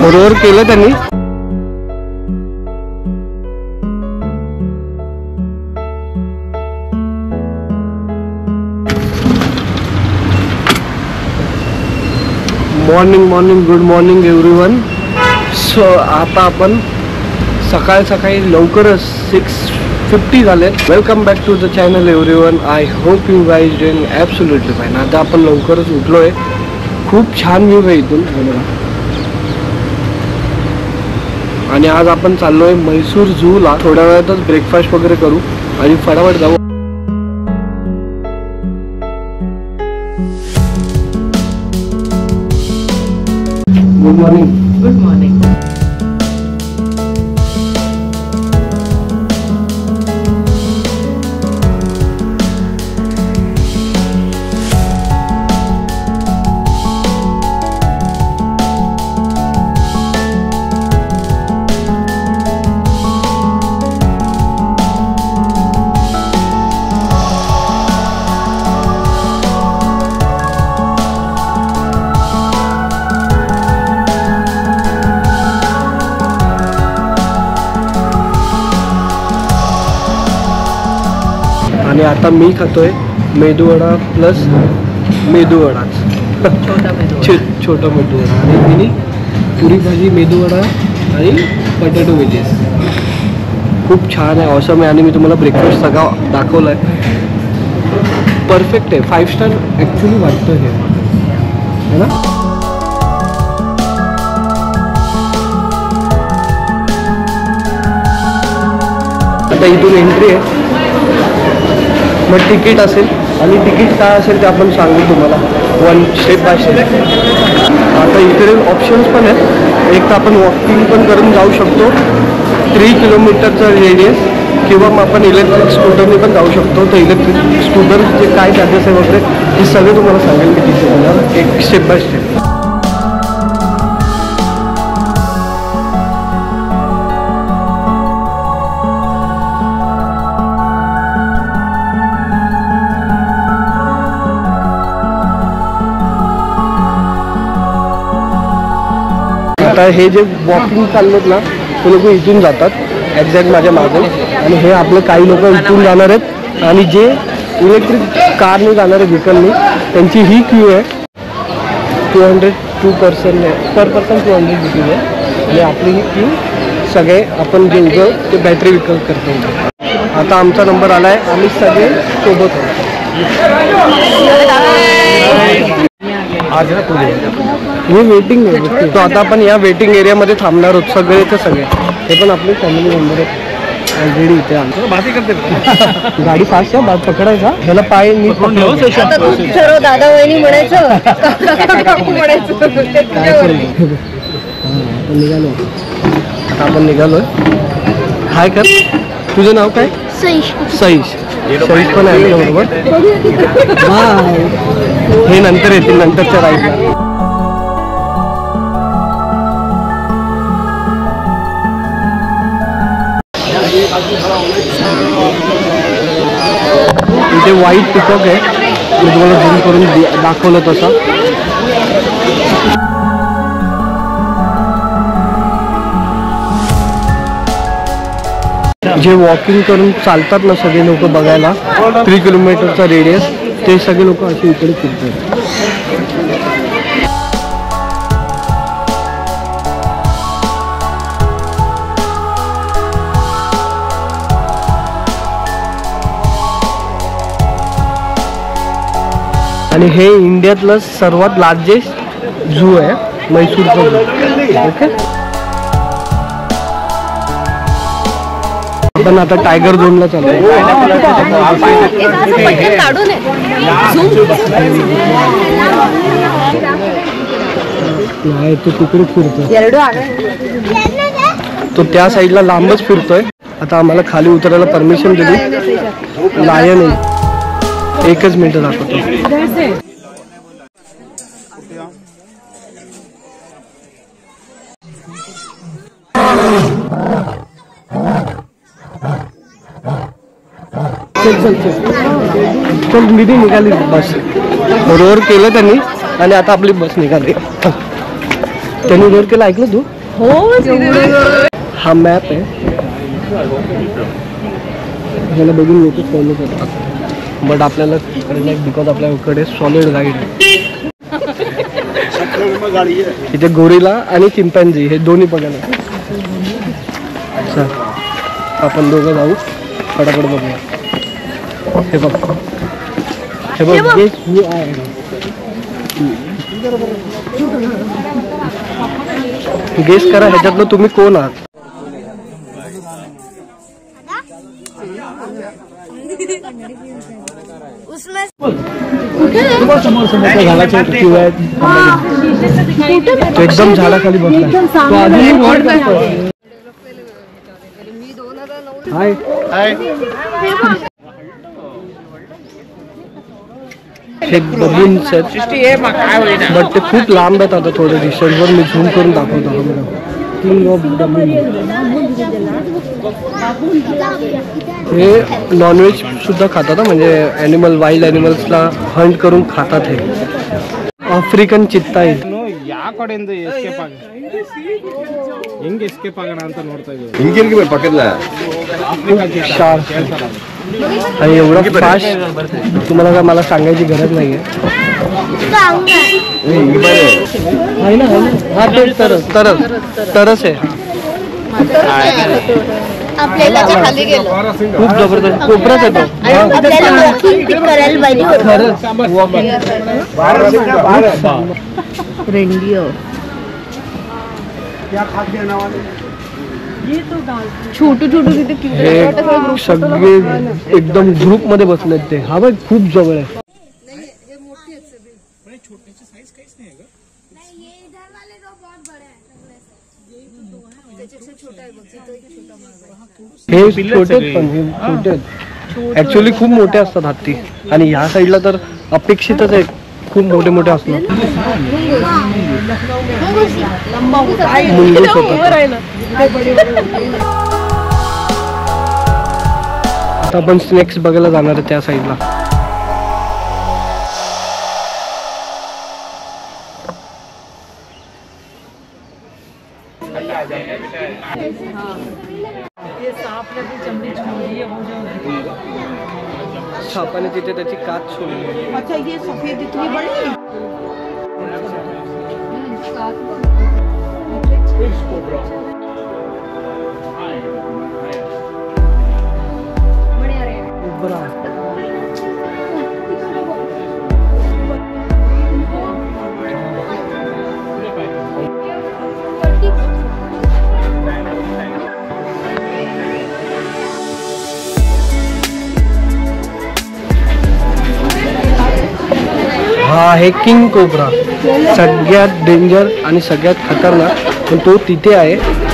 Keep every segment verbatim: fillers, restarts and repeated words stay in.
Roar केलं त्यांनी. Morning morning good morning everyone. So आता आपण सकाळ सकाळी लवकरच सिक्स फिफ्टी झाले. Welcome back to the channel everyone. I hope you guys doing absolutely fine. आता आपण लवकरच उठलो आहे. खूप छान व्ह्यू आहे इथून आणि आज आपण चाललो आहे म्हैसूर झूला. थोड्या वेळातच ब्रेकफास्ट वगैरे करू आणि फटाफट जाऊ. Good morning. Good morning. आणि आता मी खातोय मेदूवडा प्लस मेदूवडाच. छोटा मेदू छोटा मेदूवडा आणि तिने पुरी भाजी मेदूवडा आणि बटाटो वेजेस. खूप छान आहे, ऑसम आहे. आणि मी तुम्हाला ब्रेकफास्ट सगळा दाखवला आहे. परफेक्ट आहे. फाईव्ह स्टार ॲक्च्युली वाटतं हे है ना. आता इथून एंट्री आहे. मग तिकीट असेल आणि तिकीट काय असेल ते आपण सांगू तुम्हाला वन स्टेप बाय स्टेप. आता इकडे ऑप्शन्स पण आहेत. एक तर आपण वॉकिंग पण करून जाऊ शकतो थ्री किलोमीटरचा रेडियस, किंवा मग आपण इलेक्ट्रिक स्कूटरने पण जाऊ शकतो. तर इलेक्ट्रिक स्कूटरचे काय चार्जेस आहे वगैरे हे सगळं तुम्हाला सांगेल मी तिथे तुम्हाला एक स्टेप बाय स्टेप. आता हे जे वॉकिंग चाललेत ना ते लोक इथून जातात एक्झॅक्ट माझ्या मागे. आणि हे आपले काही लोक इथून जाणार आहेत. आणि जे इलेक्ट्रिक कारने जाणारे व्हेकलनी त्यांची ही क्यू आहे. Two hundred to person per person two hundred rupees आहे. आणि आपली ही क्यू सगळे आपण जे उगं ते बॅटरी व्हेकल करतो. आता आमचा नंबर आला आहे. आम्ही सगळे सोबत आहोत. हे वेटिंग आहे. तो आता आपण या वेटिंग एरियामध्ये थांबणार आहोत सगळे ते सगळे. हे पण आपले फॅमिली मेंबर आहेत ऑलरेडी इथे. आमचं गाडी फास्ट आहे. बात पकडायचा ह्याला पाय नीट पकडलं. दादा वहिनी म्हणायचं काय करेल. आपण निघालो. आता आपण निघालोय. हाय कर. तुझं नाव काय. सईश. सईश सईश पण आहे बरोबर. हे नंतर येतील नंतरच्या राईडला. इथे व्हाईट पिकॉक आहे. मी तुम्हाला झूम करून दाखवलं तसं. जे वॉकिंग करून चालतात ना सगळे लोक बघायला थ्री किलोमीटरचा रेडियस, ते सगळे लोक असे इकडे फिरतात. आणि हे इंडियातलं सर्वात लार्जेस्ट झू आहे म्हैसूरचा झू. ओके. आपण आता टायगर झोनला चाललोय. नाही तो तिकडे फिरतोय. तो त्या साईडला लांबच फिरतोय. आता आम्हाला खाली उतरायला परमिशन दिली. लायन आहे. एकच मिनिट दाखवतो. चल चल चल चल निधी निघाली बस. रोर केलं त्यांनी आणि आता आपली बस निघाली. त्यांनी रोर केलं ऐकलं तू. हा मॅप आहे, ह्याला बघून लोक फॉलो करतात, बट आपल्याला बिकॉज आपल्याकडे सॉलिड गाईड आहे. इथे गोरिला आणि चिंपॅन्झी हे दोन्ही बघायला. अच्छा, आपण दोघं जाऊ, फटाफट बघूया. हे बघ, हे बघ, guess who I am. Guess करा ह्याच्यातलं तुम्ही कोण आहात. एकदम झाडाखाली बसला. हाय हाय. हे बबून्स आहेत, बट ते खूप लांब आहेत. आता थोडे डिस्टन्सवर मी झूम करून दाखवतो. King of baboon. हे नॉनव्हेज सुद्धा खातात, म्हणजे ॲनिमल वाईल्ड ॲनिमल्सला हंट करून खातात. हे आफ्रिकन चित्ता आहे. ಯಾವ ಕಡೆಯಿಂದ ಎಸ್ಕೇಪ್ ಆಗ ಹೆಂಗೆ ಎಸ್ಕೇಪ್ ಆಗೋಣ ಅಂತ ನೋಡ್ತಾ ಇದ್ದೀವಿ. ಹಿಂಗೆ ಪಕ್ಕದ शार्क आणि एवढा फास्ट तुम्हाला काय मला सांगायची गरज नाहीये. आहे ना, हा तो तरस तरस तरस आहे. खूप जबरदस्त कोपराच येतो. छोटू छोटू तिथे सगळे एकदम ग्रुप मध्ये बसलेत ते. हा बघ खूप जवळ आहे. हे छोटे पण हे छोटे ऍक्च्युअली खूप मोठे असतात हत्ती, आणि ह्या साईडला तर अपेक्षितच आहे खूप मोठे मोठे असणार. मुंगूस होता. आता आपण स्नेक्स बघायला जाणार आहे त्या साईडला. सापाने तिथे त्याची काच सोडली. अच्छा, ये सफेद इतनी बड़ी. हा आहे किंग कोब्रा, सगळ्यात डेंजर आणि सगळ्यात खतरनाक, पण तो तिथे आहे.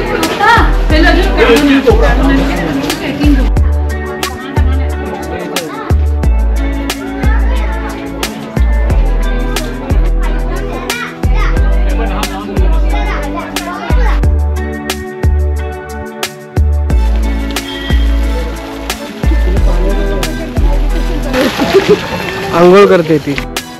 आंघोळ करते ती.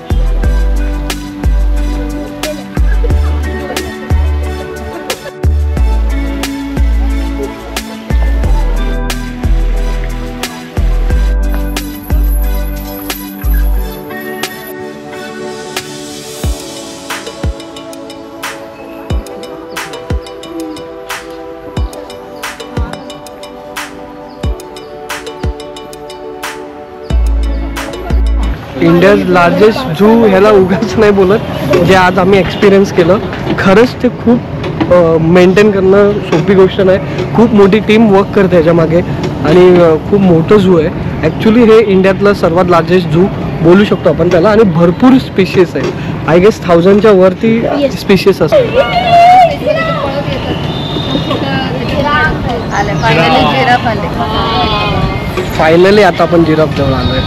इंडियाज लार्जेस्ट झू ह्याला उगाच नाही बोलत, जे आज आम्ही एक्सपिरियन्स केलं. खरंच ते खूप मेंटेन करणं सोपी गोष्ट नाही. खूप मोठी टीम वर्क करते ह्याच्यामागे, आणि खूप मोठं झू आहे. ॲक्च्युली हे इंडियातलं सर्वात लार्जेस्ट झू बोलू शकतो आपण त्याला, आणि भरपूर स्पीशीज आहे. आय गेस थाउजंडच्या वरती स्पीशीज असतात. फायनली आता आपण जिराफ जवळ आलोय.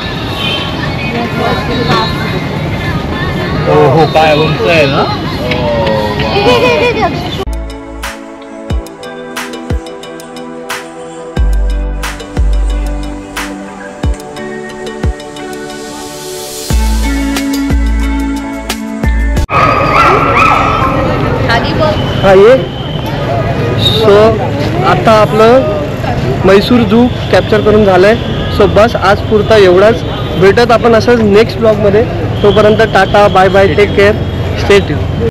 हो हो, काय उंच आहे ना. हा ये सो आता आपलं म्हैसूर झू कॅप्चर करून झालं आहे. सो बस आज पुरता एवढाच. भेटत आपण असंच नेक्स्ट ब्लॉगमध्ये. तोपर्यंत tata bye bye take care stay tune.